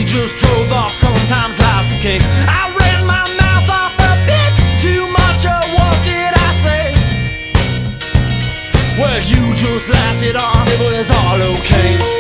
we just drove off, sometimes life's okay. I ran my mouth off a bit too much, or what did I say? Well, you just laughed it off, it was all okay.